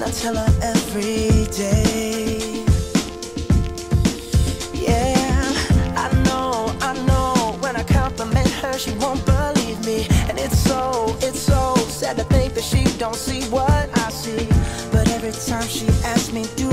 and I tell her every day. Yeah, I know, when I compliment her, she won't believe me. And it's so sad to think that she don't see what I see. But every time she asks me, do